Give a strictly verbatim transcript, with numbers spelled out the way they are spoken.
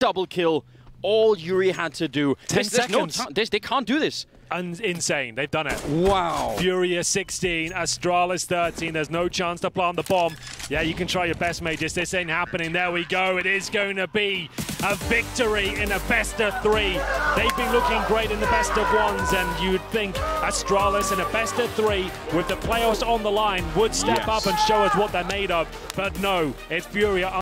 double kill. All Yuri had to do. Ten There's, there's no seconds. time. There's, they can't do this. Un insane. They've done it. Wow. Furia sixteen, Astralis thirteen. There's no chance to plant the bomb. Yeah, you can try your best, Mages. This ain't happening. There we go. It is going to be a victory in a best of three. They've been looking great in the best of ones, and you'd think Astralis in a best of three with the playoffs on the line would step Yes. up and show us what they're made of. But no, it's Furia